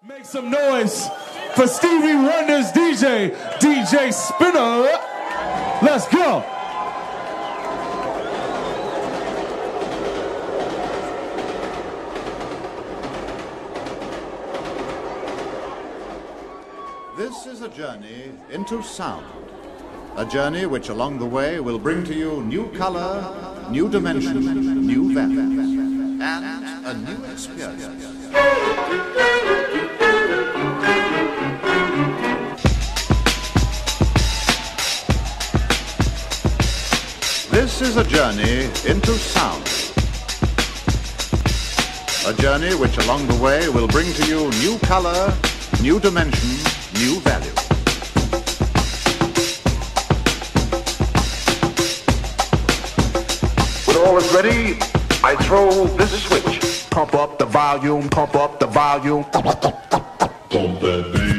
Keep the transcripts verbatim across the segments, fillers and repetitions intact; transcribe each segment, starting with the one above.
Make some noise for Stevie Wonder's D J, D J Spinna. Let's go. This is a journey into sound. A journey which along the way will bring to you new color, new dimension, new value, and a new experience. This is a journey into sound. A journey which along the way will bring to you new color, new dimension, new value. When all is ready, I throw this switch. Pump up the volume, pump up the volume. Pump that bass.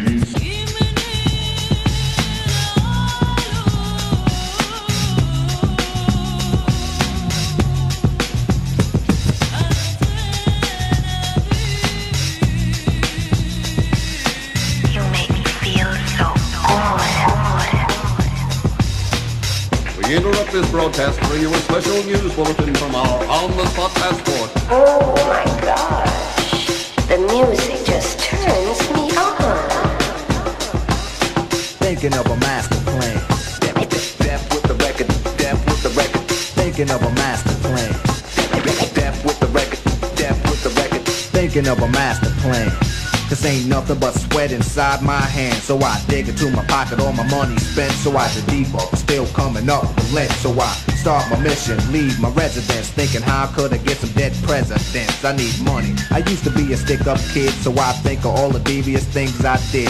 We interrupt this broadcast to bring you a special news bulletin from our on-the-spot passport. Oh my gosh, the music just turns me on. Thinking of a master plan. Deaf with the record, deaf with the record. Thinking of a master plan. Deaf with the record, deaf with the record. Thinking of a master plan. Cause ain't nothing but sweat inside my hand. So I dig into my pocket, all my money spent. So I dig deeper, still coming up with lint. So I start my mission, leave my residence, thinking how could I get some dead presidents. I need money, I used to be a stick-up kid. So I think of all the devious things I did.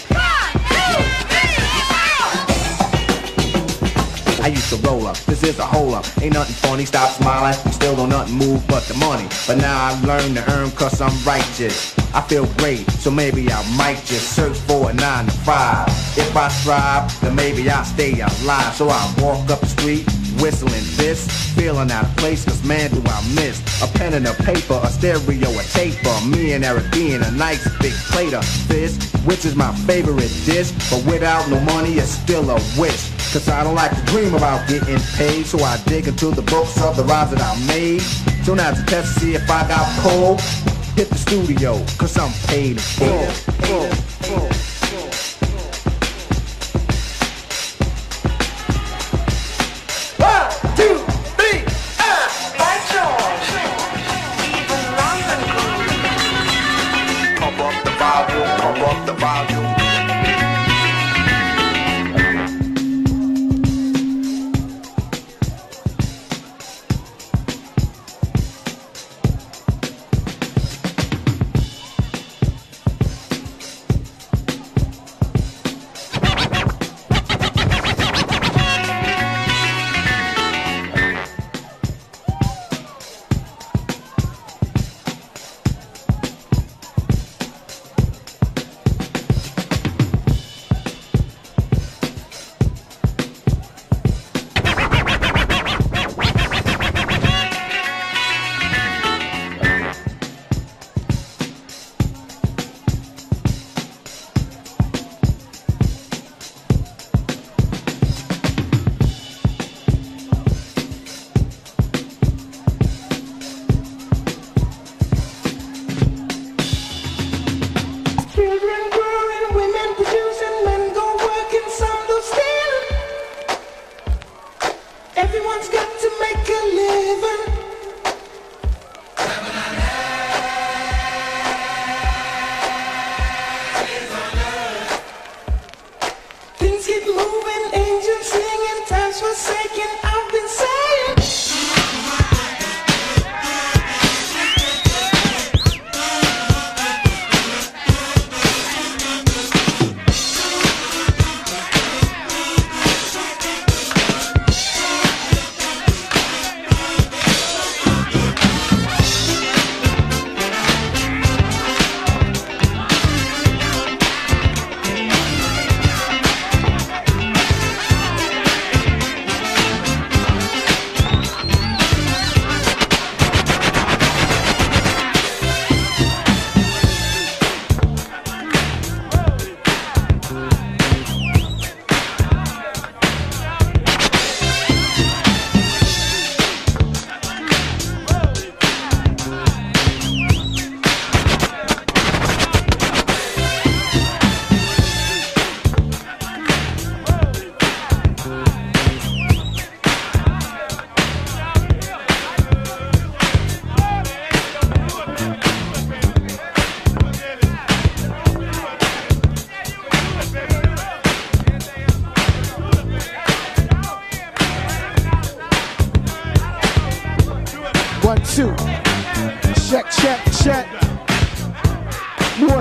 I used to roll up, this is a hole up. Ain't nothing funny, stop smiling. You still don't nothing move but the money. But now I learn to earn cause I'm righteous. I feel great, so maybe I might just search for a nine to five. If I strive, then maybe I'll stay alive. So I walk up the street, whistling this, feeling out of place, cause man do I miss a pen and a paper, a stereo, a taper. Me and Eric being a nice big plate of fish, which is my favorite dish. But without no money, it's still a wish. Cause I don't like to dream about getting paid. So I dig into the books of the rhymes that I made. So now to test to see if I got pulled, hit the studio, cause I'm paid in full. full, full. One, two, three, ah! By George! Even London. Pump up the volume, pump up the volume.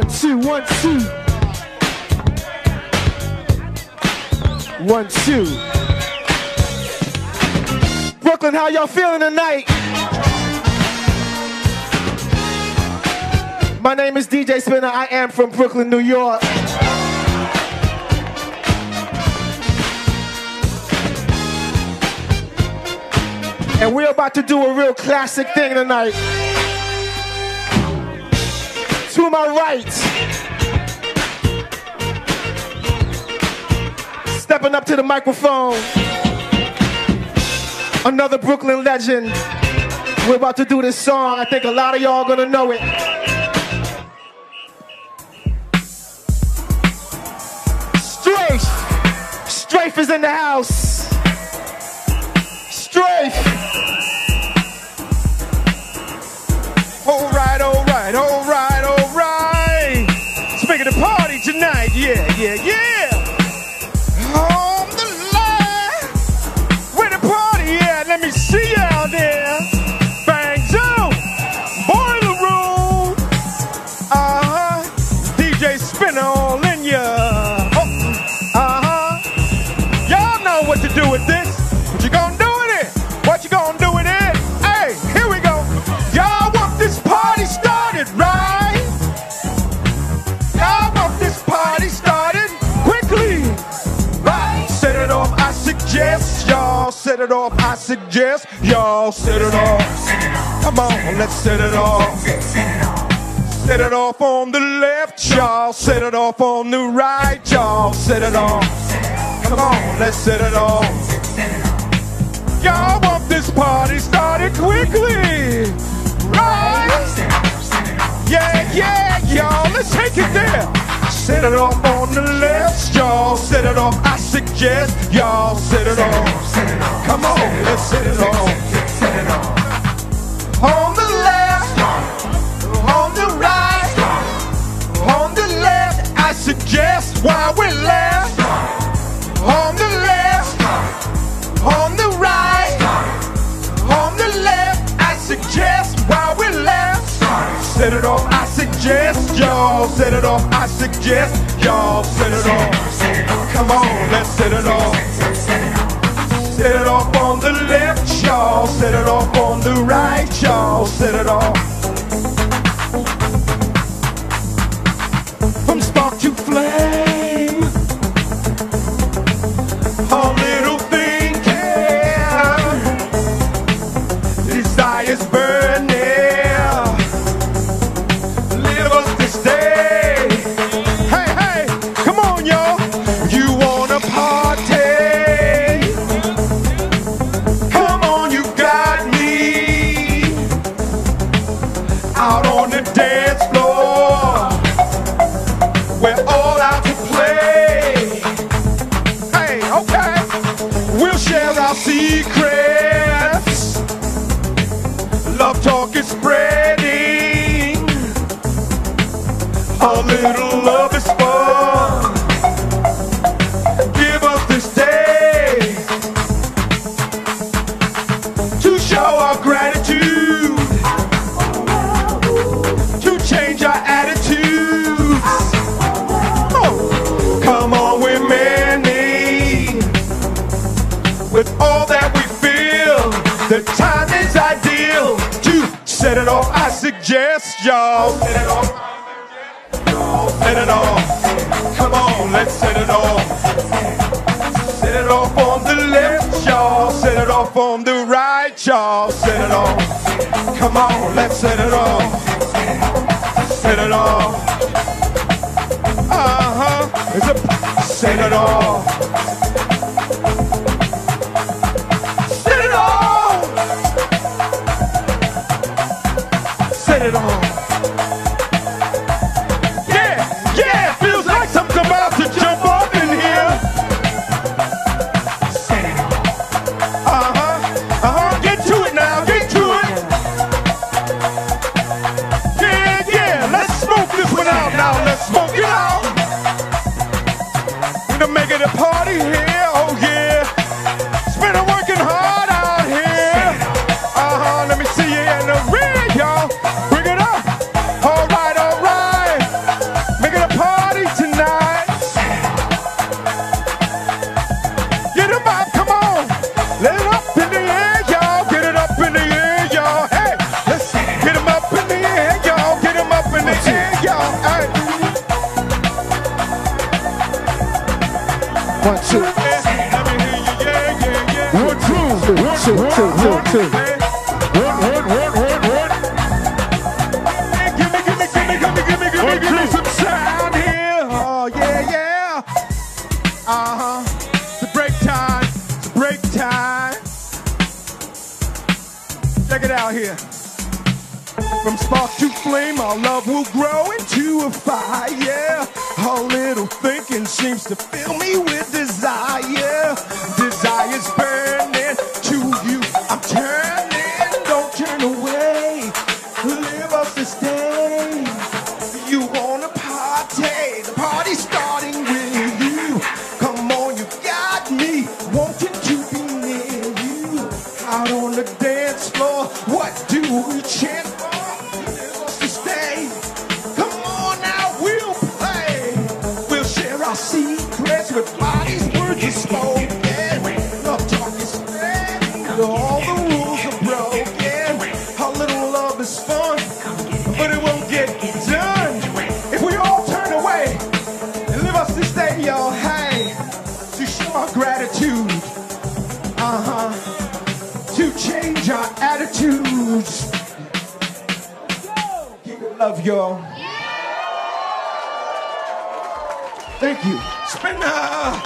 two, one, two. One, two. Brooklyn, how y'all feeling tonight? My name is D J Spinna. I am from Brooklyn, New York. And we're about to do a real classic thing tonight. To my right, stepping up to the microphone, another Brooklyn legend. We're about to do this song. I think a lot of y'all are gonna know it. Strafe, Strafe is in the house. Strafe. All right, all right, all right, all right. Let's make it a party tonight. Yeah, yeah, yeah. On the line. Where the party at? Let me see you out there. Bang Joe. Boiler room. Uh-huh. D J Spinna all in ya. Oh. Uh-huh. Y'all know what to do with this. What you gonna do with it? What you gonna do with it? Hey, here we go. Y'all want this party started, right? Y'all want this party started quickly, right? Set it off, I suggest. Y'all set it off, I suggest. Y'all set it off. Come on, let's set it off. Set it off on the left, y'all. Set it off on the right, y'all. Set it off. Come on, let's set it off. Y'all want this party started quickly, right? Yeah, yeah, y'all, let's take it there. Set it off on the left, y'all. Set it off, I suggest. Y'all set it off. Come on, let's set it off. On the left, on the right, on the left, I suggest while we're left. On the left, on the right, on the left, I suggest while we're left. Set it off, I suggest, y'all. Set it off, I suggest, y'all. Set it off. Come on, let's set it off. Set it off on the left, y'all. Set it off on the right, y'all. Set it off. From spark to flame, a little thinking, desire's burning. Live us this day. Hey, hey, come on, y'all. You wanna party? Come on, you got me. Out on the dance floor, we're all out to play. Hey, okay. We'll share our secrets. Love talk is spreading. A little love is fun. Give us this day to show our gratitude, to change our attitudes. Oh, come on, we're many. With all that we feel, the time is ideal to set it off, I suggest, y'all. Set it off. Set it off. Come on, let's set it off. Set it off on the left, y'all. Set it off on the right, y'all. Set it off. Come on, let's set it off. Set it off. Uh-huh. It's a set it off. Set it off. Set it off. About to jump up in here. Uh-huh, uh-huh, get to it now, get to it. Yeah, yeah, let's smoke this one out now, let's smoke it out. We're gonna make it a party here, oh yeah. Spinna working hard out here. Uh-huh, let me see you in the rear, y'all. Bring it up. All right, all right. One, two. Let me hear you, yeah, yeah, yeah. One, two, two, two, two, two, two. One, one, one, one, one. Give me, give me, give me, give me, give me, give me, give me some sound here. Oh, yeah, yeah. Uh-huh. It's a break time. It's a break time. Check it out here. From spark to flame, our love will grow into a fire, yeah. A little thinking seems to fill me with desire. Desire's burning to you. I'm turning, don't turn away. Live up to stay. You wanna party, the party's starting with you. Come on, you got me, wanting to be near you. Out on the dance floor, what do we chant for? Secrets with bodies, words are spoken. Love talk is spreading, all the rules are broken. A little love is fun, but it won't get done if we all turn away and live us this day, y'all. Hey, to show our gratitude, uh-huh, to change our attitudes. Keep it love, y'all. Thank you. Spinna!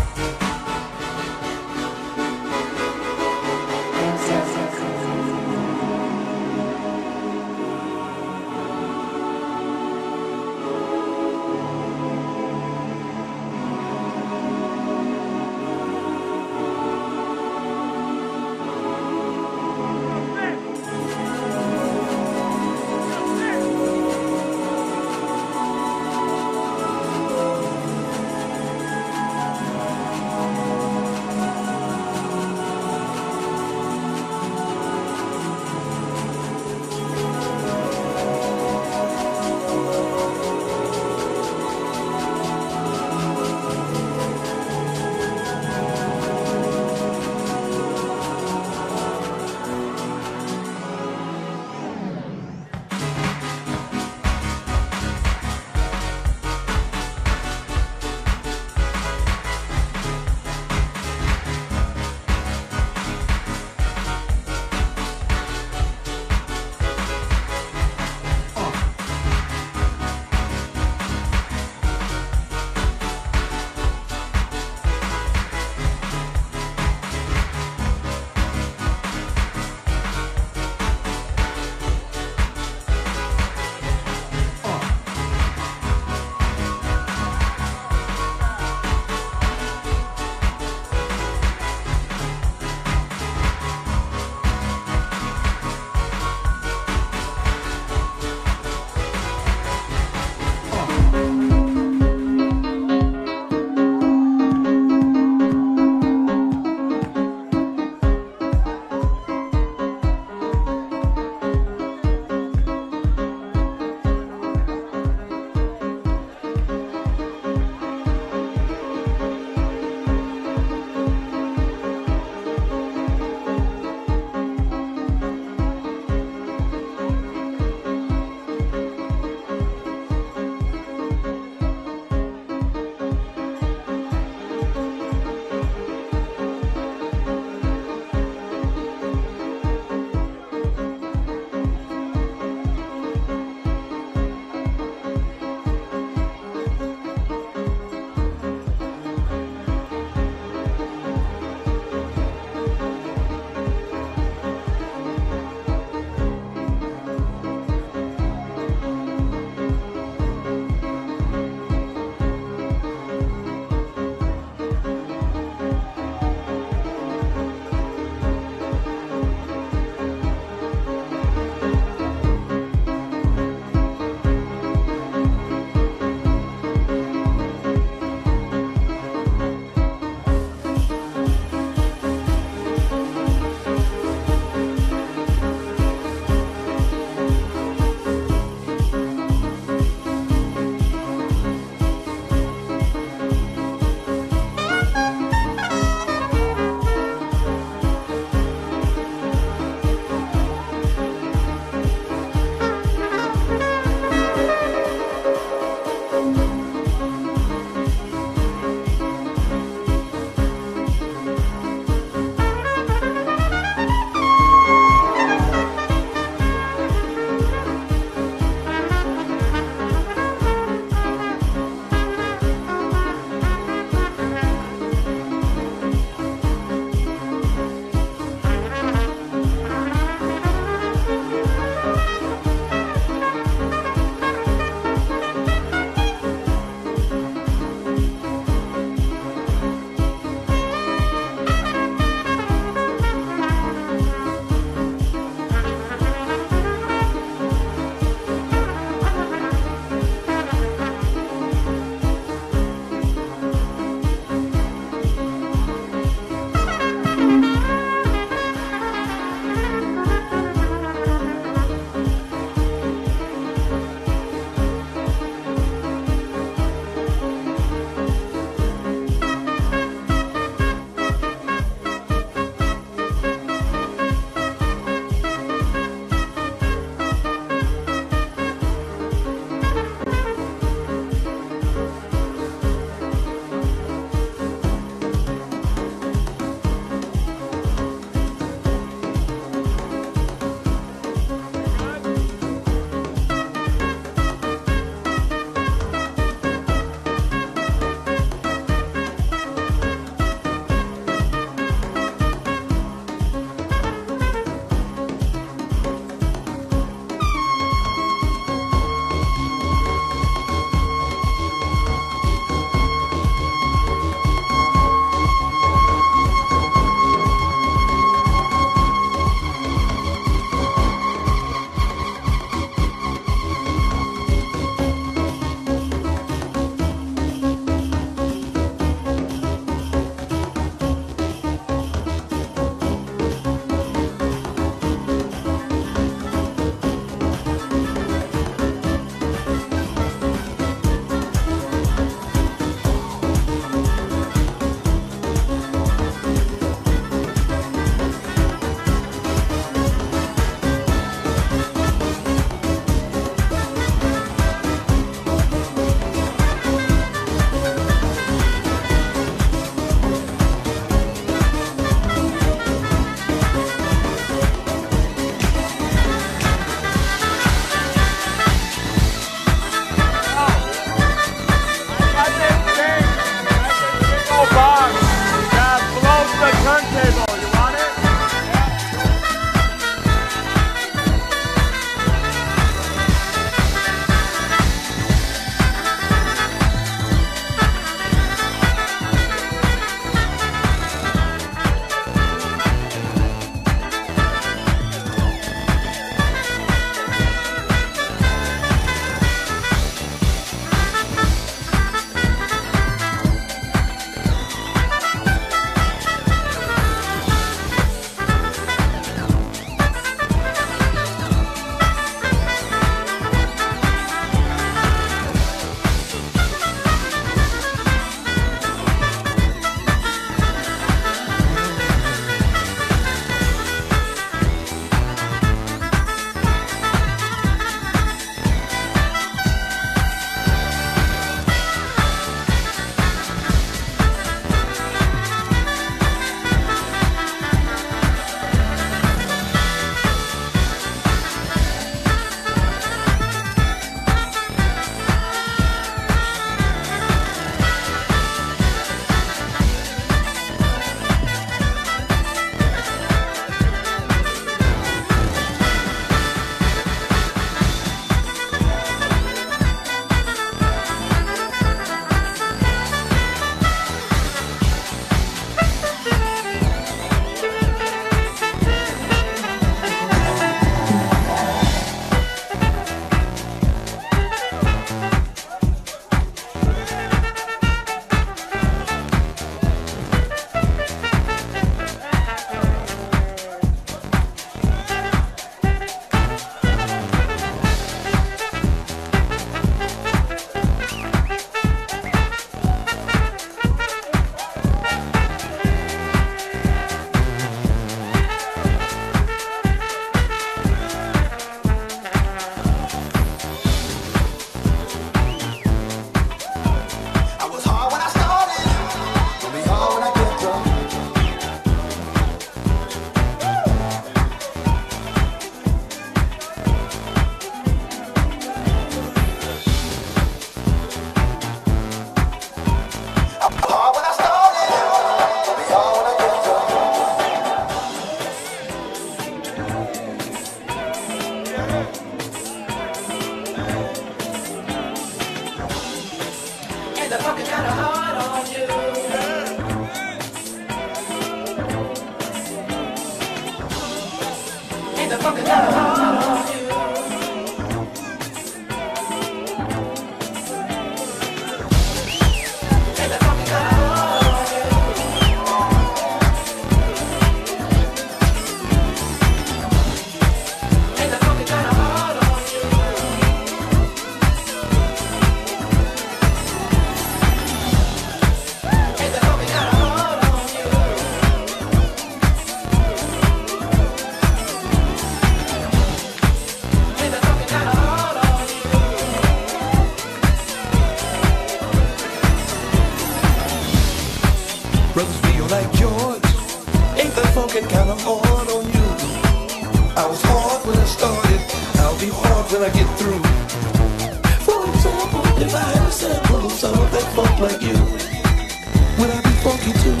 when I get through. For example, if I had a sample of some of that funk like you, would I be funky too?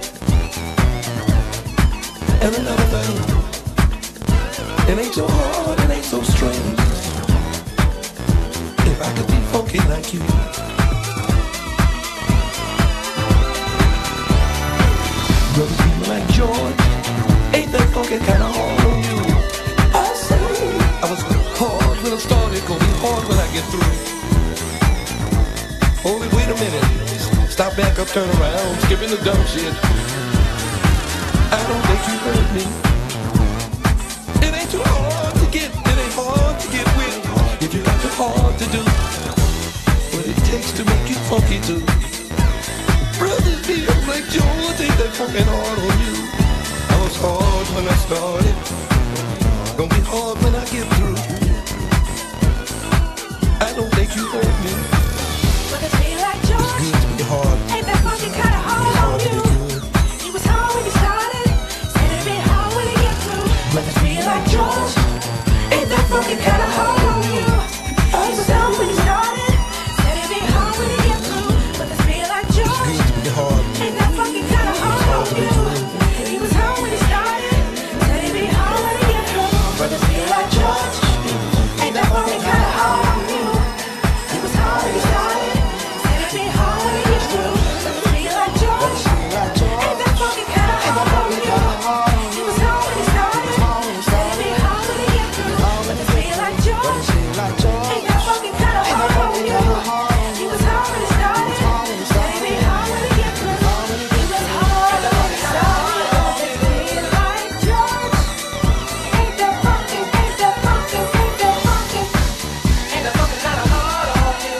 And another thing, it ain't so hard, it ain't so strange. If I could be funky like you. Brothers, people like George, ain't that funky kinda hard on you? I say, I was hard when I started, gonna be hard when I get through. Hold it, wait a minute. Stop, back up, turn around, skipping the dumb shit. I don't think you heard me. It ain't too hard to get, it ain't hard to get with. If you got too hard to do what it takes to make you funky too. Brothers, be like George, ain't that fucking hard on you? I was hard when I started, gonna be hard when I get through. I don't think you heard me. But it be like George, it's good to be hard. Ain't that fucking kinda hard on you? He was hard when he started, said it'd be hard when he get through. But it be like George, ain't that fucking kinda hard on you? He was hard when he started, said it'd be hard when he get through. But it be like George, It's good to be hard. ain't that fucking kinda hard on you? He was hard when he started, said it'd be hard when he get through. But it be like George, ain't that fucking kinda hard on you? He was hard when he started, said it'd be hard when he get through. But it be like George, ain't that fucking kinda hard on you? He was hard when he started, said it'd be hard when he get through. But it be like George, ain't that fucking kinda hard on you? He was hard when he started, said it'd be hard when he get through. He was hard when he started, it be like George, ain't that fucking, ain't that fucking, ain't that fucking, ain't that fucking kinda hard on you?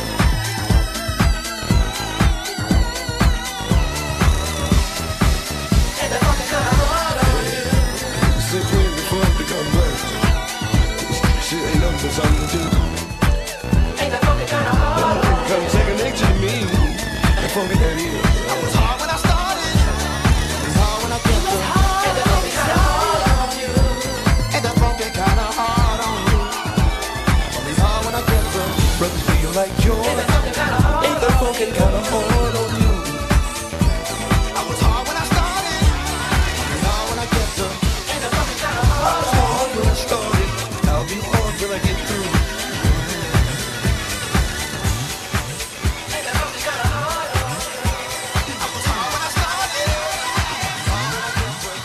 Ain't that fucking kinda hard on you? Since when the fun become worse? Shit ain't nothing but something to do. Ain't that fucking kinda hard on you? Come second nature to me. The funky that is. I was hard when I started. It's hard when I get through. Ain't that fucking kinda hard on you? Ain't that fucking kinda hard on you? It's hard when I get through. Brothers feel like George. Ain't that fucking kinda hard? Ain't that funky kinda hard on you? I was hard when I started. It's hard when I get through. Ain't that fucking kinda I hard? was hard when I started. I'll be hard when I get through. Ain't that fucking kinda hard on you? I was hard when I started. It's hard when I get through.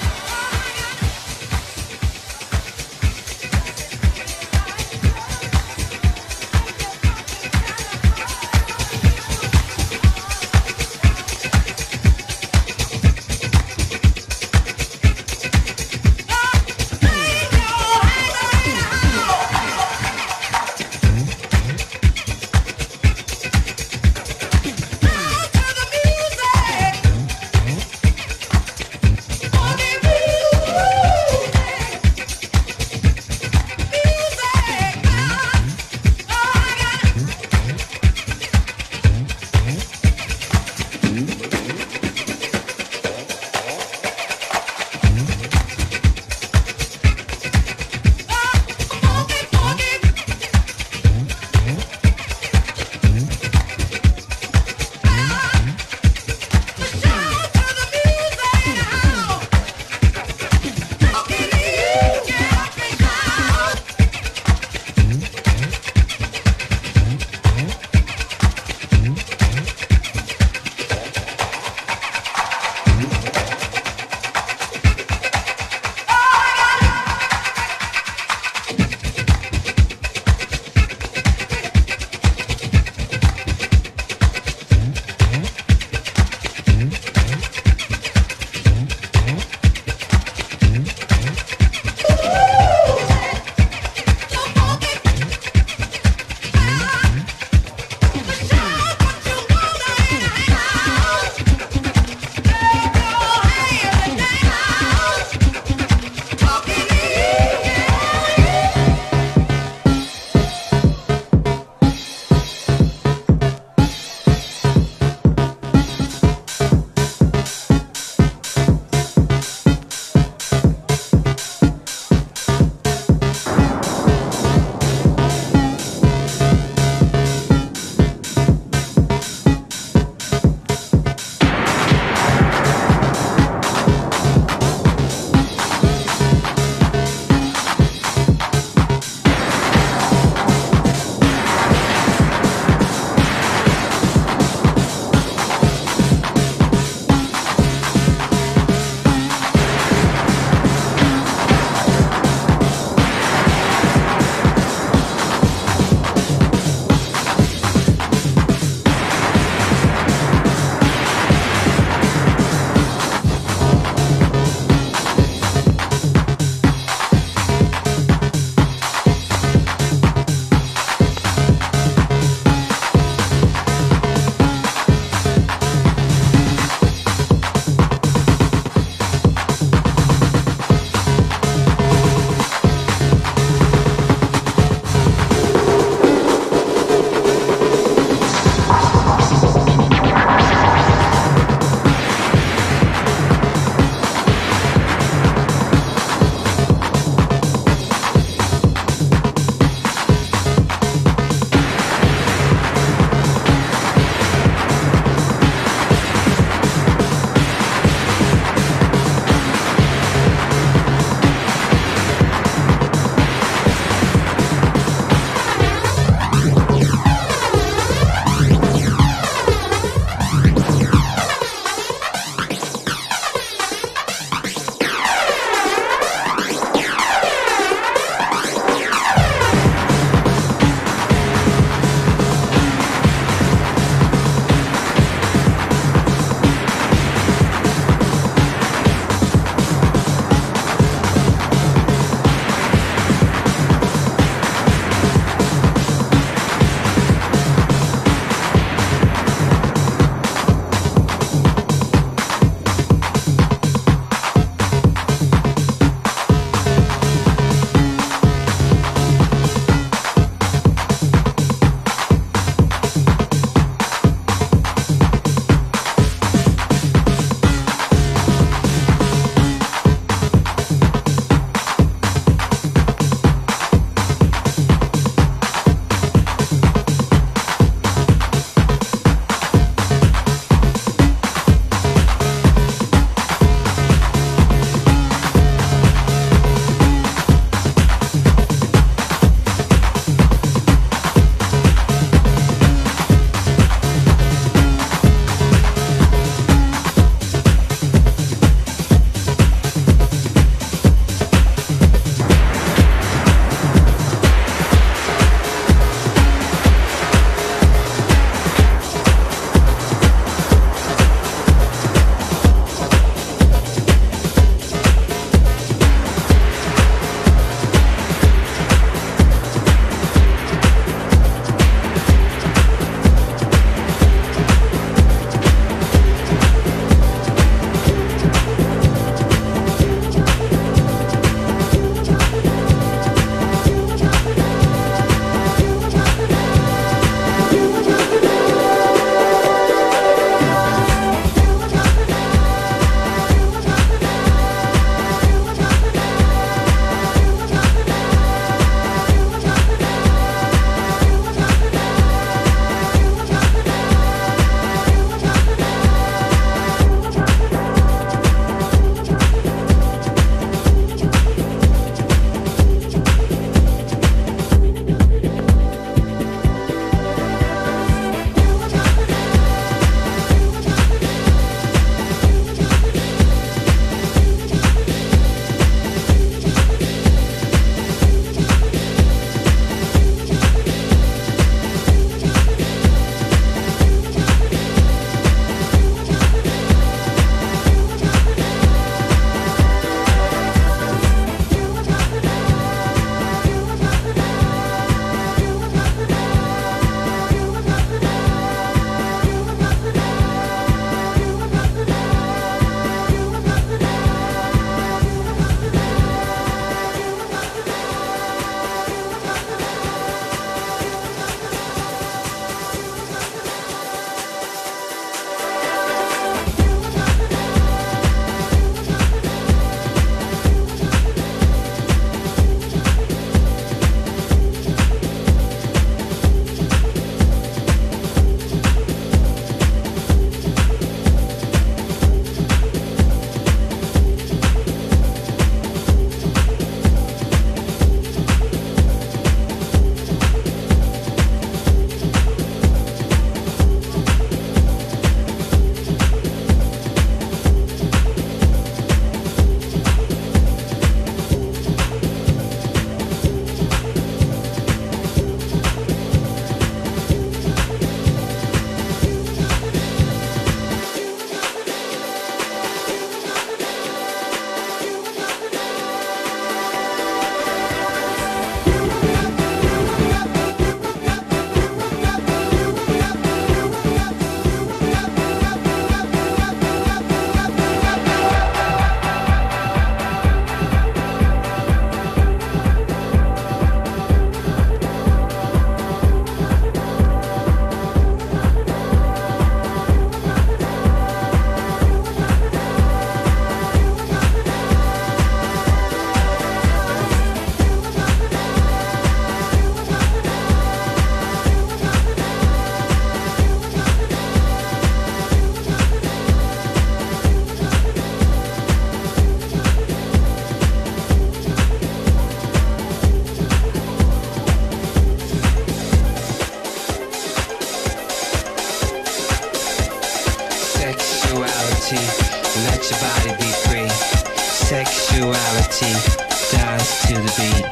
Sexuality, dance to the beat.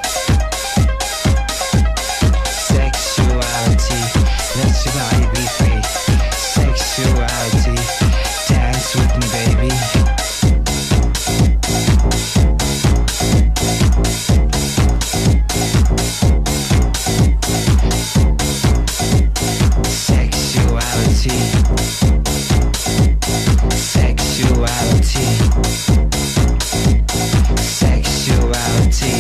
Sexuality, let your body be free. Sexuality, dance with me, baby. Sexuality, sexuality, sexuality,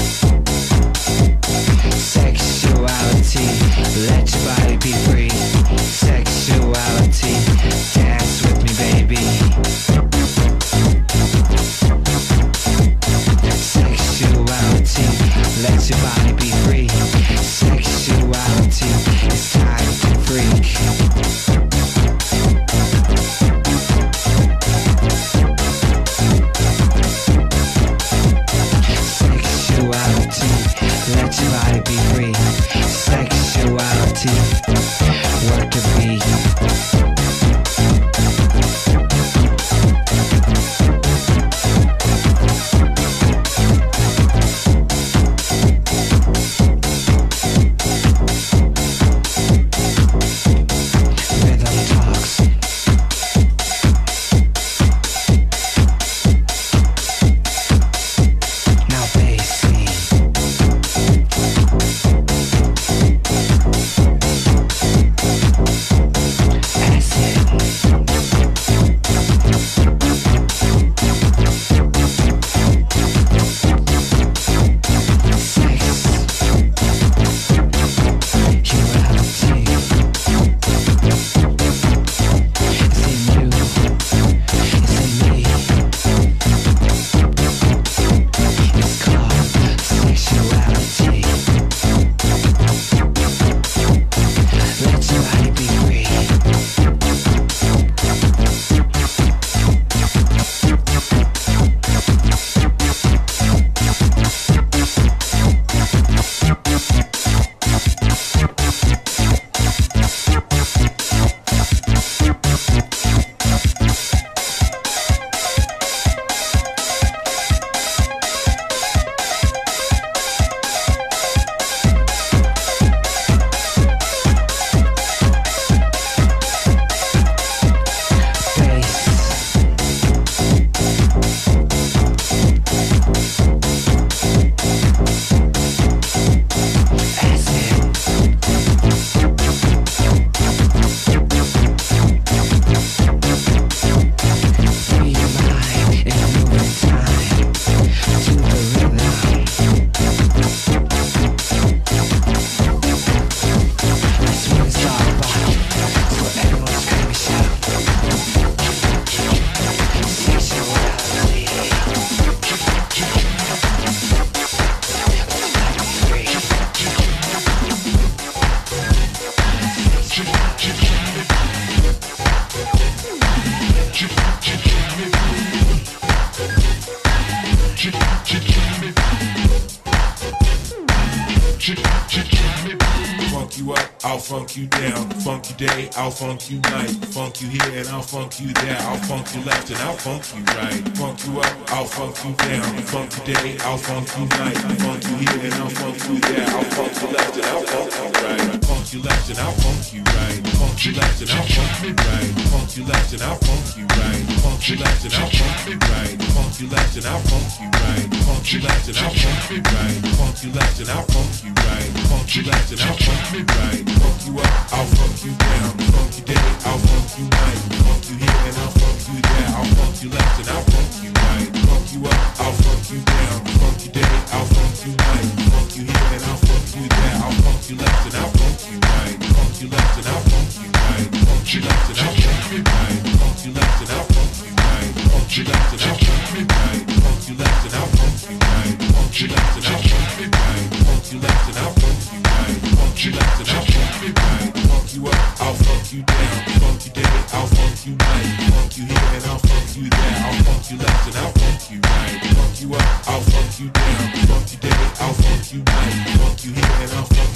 sexuality, let your body be free. Sexuality, dance with me, baby. Sexuality, let your body be free. Sexuality, it's time to freak. Sexuality, let your body be free. Sexuality, work the beat. Rhythm talks. Now bass scene. Funk you up, I'll funk you down. Funk you day, I'll funk you night. Funk you here and I'll funk you there. I'll funk you left and I'll funk you right. Funk you up, I'll funk you down. Funk you day, I'll funk you night. Funk you here and I'll funk you there. I'll funk you left and I'll funk you right. Funk you left and I'll funk you right. Funk you left and I'll funk you right. Funk you left and I'll funk you right. Funk you left and I'll funk you right. Funk you left and I'll funk you right. Funk you left and I'll funk you right. Funk you left and I'll funk you right. Funk you left and I'll funk you right. Funk you up, I'll funk you down. Funk you day, I'll funk you night. Funk you here and I'll funk you there. I'll funk you left and I'll funk you right. Funk you up, I'll funk you down. Funk you day, I'll funk you night. Funk you here and I'll funk you there. I'll funk you left and I'll funk you right. Funk you left and I'll funk you right. Funk you left and I'll funk you right. Funk you left and I'll funk you right. Funk you left and I'll funk you right. Funk you left and I'll funk you right. Funk you left and I'll funk you right. Funk you left and I'll funk you right. Funk you left and I'll funk you right. Funk you up, I'll funk you down. Funk you day, I'll funk you night. Funk you here and I'll funk you there. I'll funk you left and I'll funk you right. Funk you up, I'll funk you down. Funk you day, I'll funk you night. Funk you here and I'll funk you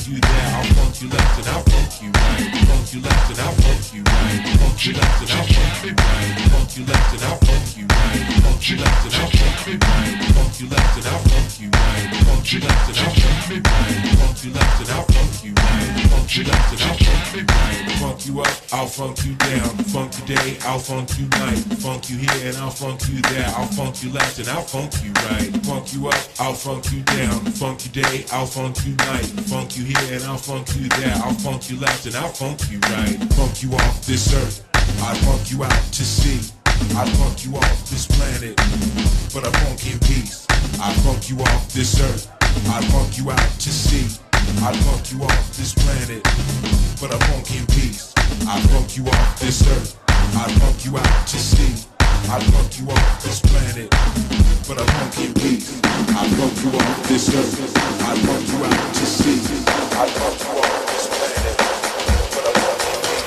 you there, I'll funk you left and I'll funk you right. Funk you left and I'll funk you right. Funk you left and I'll funk you right. Funk you left and I'll funk you right. Funk you left and I'll funk you right. Funk you left and I'll funk you right. Funk you left and I'll funk you right. Funk you left and I'll funk you right. Funk you left and I'll funk you right. Funk you up, I'll funk you down. Funk you day, I'll funk you night. Funk you here and I'll funk you there. I'll funk you left and I'll funk you right. Funk you up, I'll funk you down. Funk you day, I'll funk you night. Funk you here and I'll funk you there. I'll funk you left and I'll funk you right. Funk you off this earth, I funk you out to sea. I funk you off this planet, but I funk in peace. I funk you off this earth, I funk you out to sea. I funk you off this planet, but I funk in peace. I funk you off this earth, I funk you out to sea. I funk you off this planet, but I funk in peace. I funk you off this earth, I funk you out to sea. I funk you off this planet, but I funk in peace.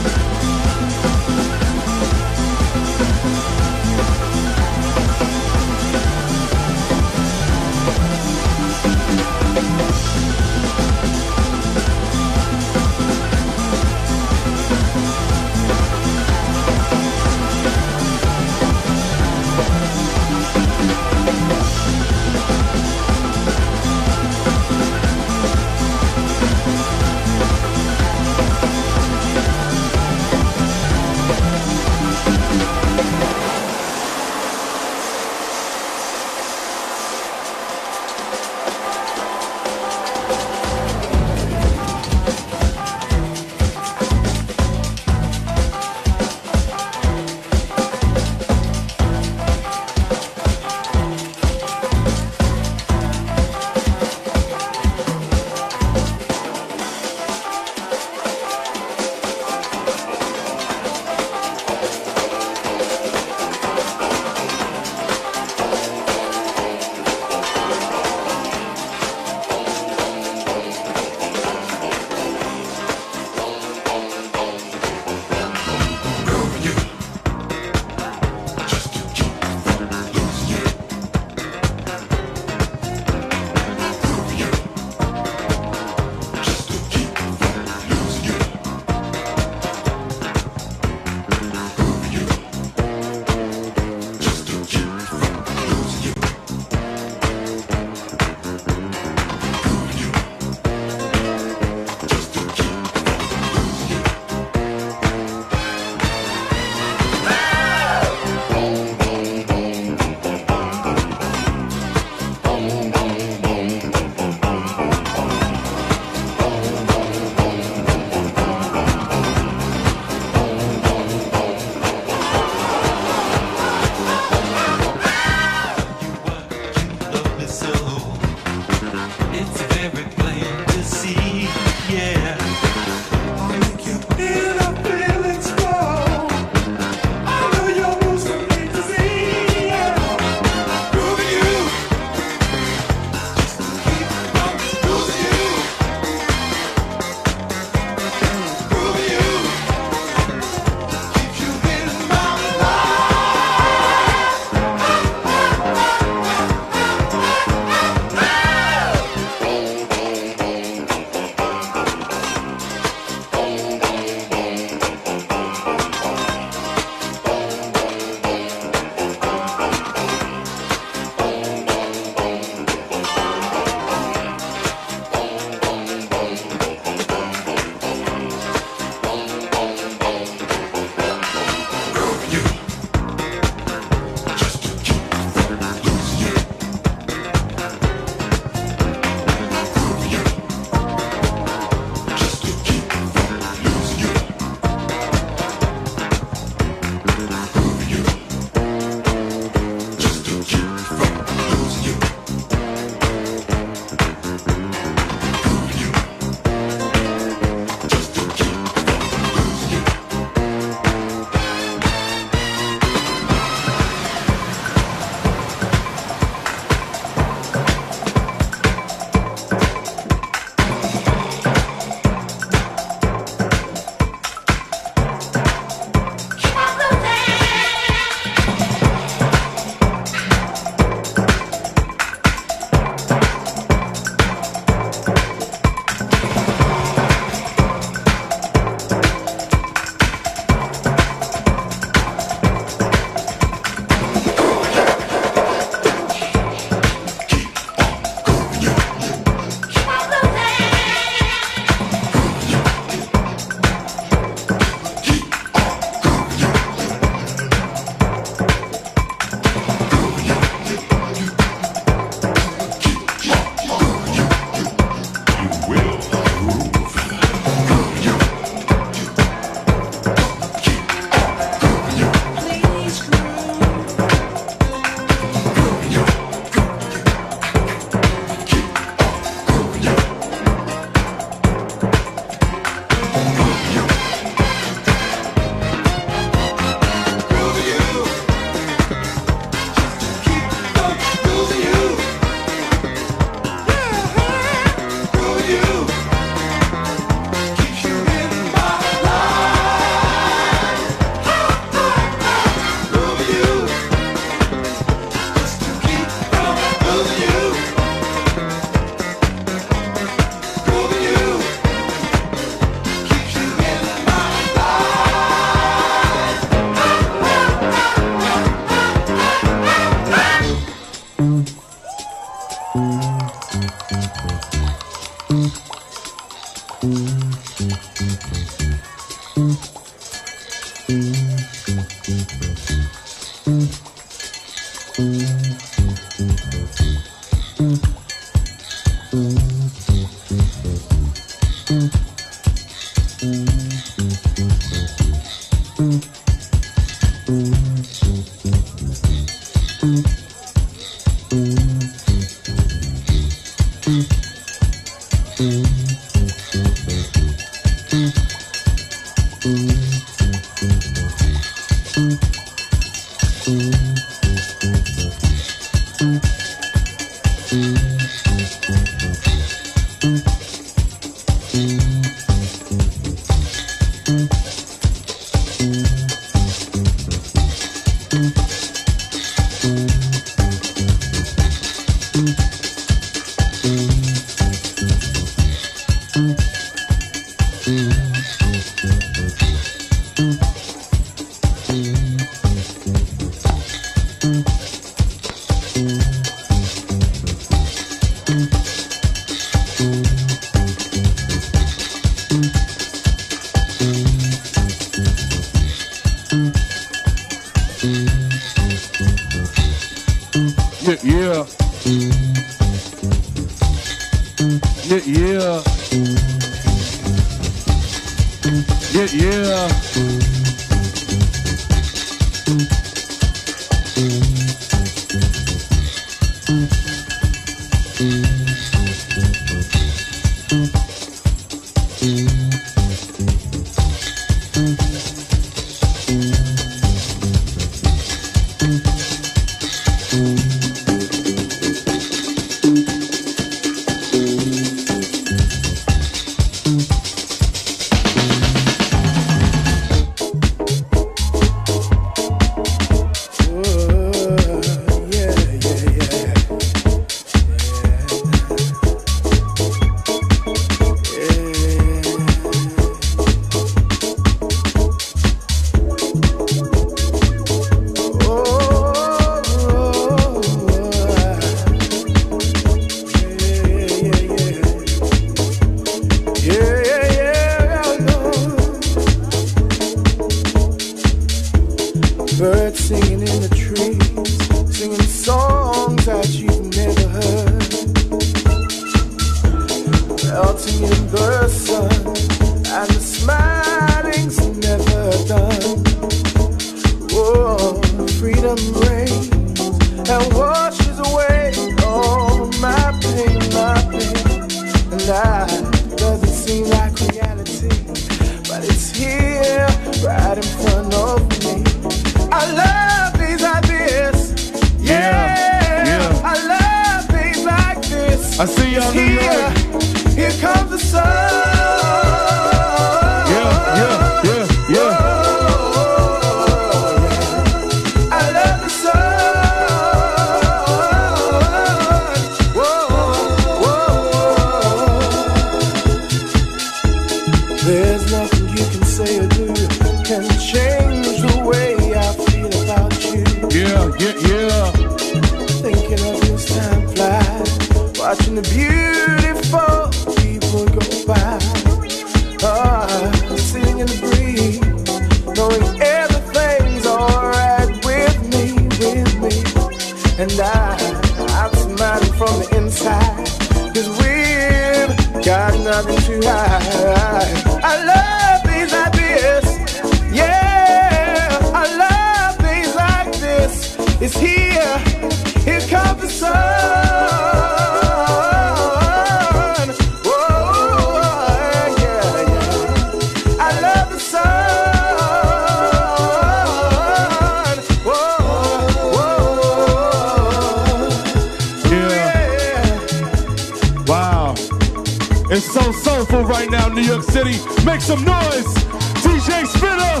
Spinna,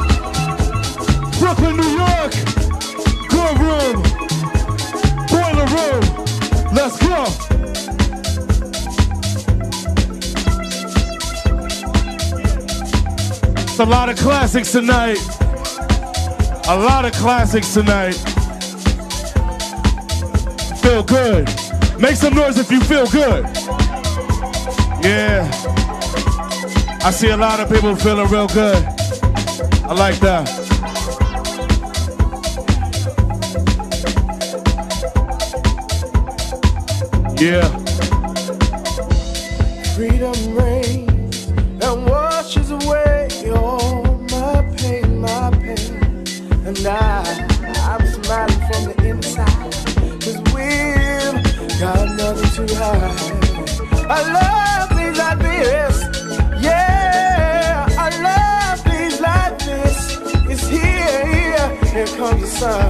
Brooklyn, New York, Good Room, Boiler Room, let's go. It's a lot of classics tonight. A lot of classics tonight. Feel good. Make some noise if you feel good. Yeah. I see a lot of people feeling real good. I like that. Yeah. Freedom reigns and washes away all my pain, my pain. And I, I'm smiling from the inside, 'cause we've got nothing to hide. I love things like this, yeah. I love things like this. It's here, here, here comes the sun.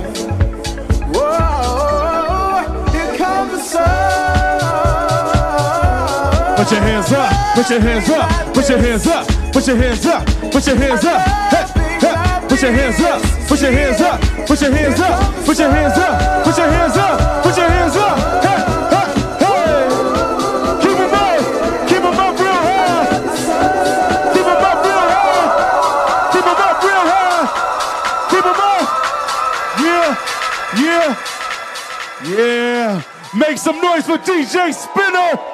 Whoa, here comes the sun. Put your hands up, put your hands up, put your hands up, put your hands up, put your hands up, hey, hey, put your hands up, put your hands up, put your hands up, put your hands up, put your hands up, put your hands up, hey, hey, hey. Keep them up, keep them up real high, keep them up real high, keep them up real high, keep them up, yeah, yeah, yeah. Make some noise for D J Spinna.